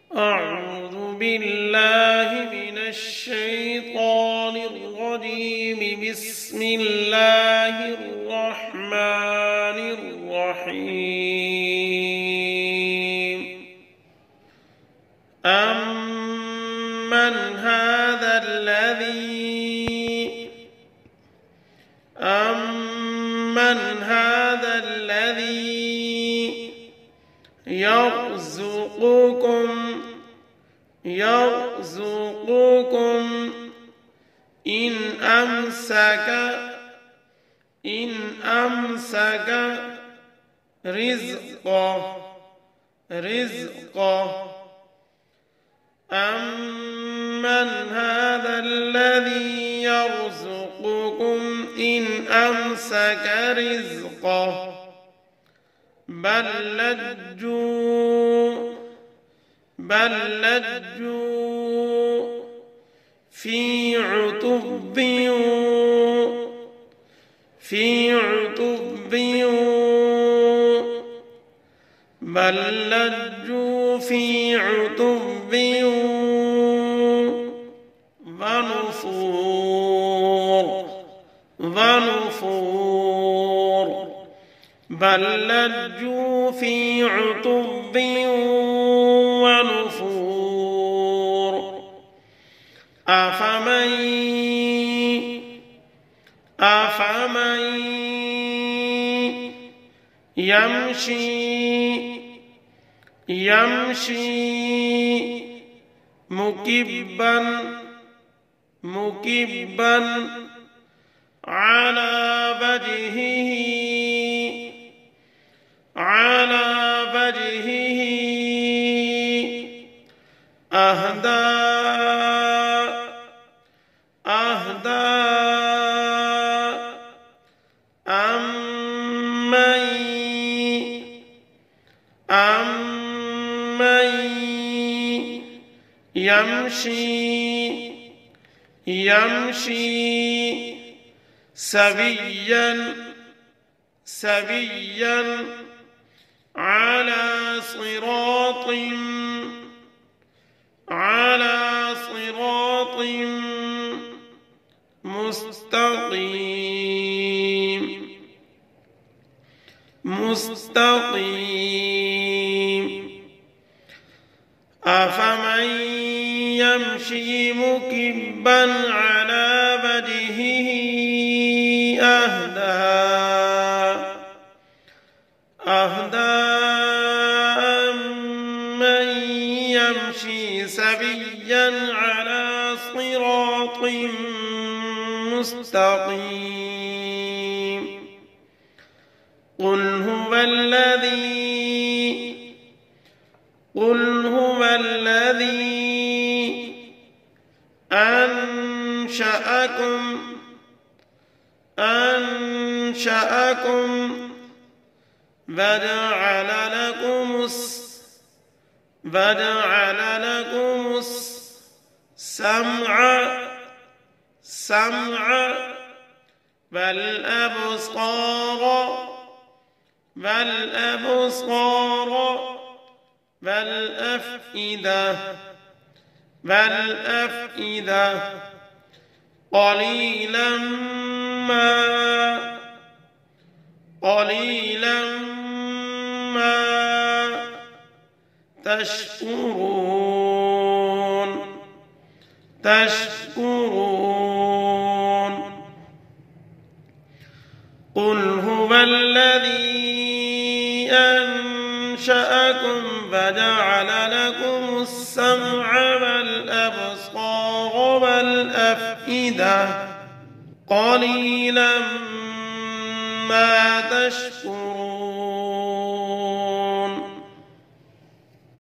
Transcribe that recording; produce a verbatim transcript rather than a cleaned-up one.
أعوذ بالله من الشيطان الرجيم. بسم الله الرحمن الرحيم. أمن هذا الذي أمن هذا الذي يرزقكم يرزقكم إن أمسك إن أمسك رزقه رزقه أمن هذا الذي يرزقكم إن أمسك رزقه بل لجوا بل لجوا في عتب في عتب بل لجوا في عتب ونفور ونفور بل لجوا في عتب ونفور أفمن أفمن يمشي يمشي مكبا مكبا على وجهه على وجهه أهدى أهدى أمن أمن يمشي يمشي سويا سويا على صراط على صراط مستقيم مستقيم أفمن يمشي مكبا على وجهه أهدى أهدى أمن يمشي سويا على صراط مستقيم قل هو الذي قل هو الذي أنشأكم أنشأكم وجعل لكم وجعل لكم السمع سمع والأبصار والأبصار والأفئدة والأفئدة قليلا ما قليلا ما تشكرون تشكرون قل هو الذي أنشأكم وجعل لكم السمع والأبصار والأفئدة قليلا ما تشكرون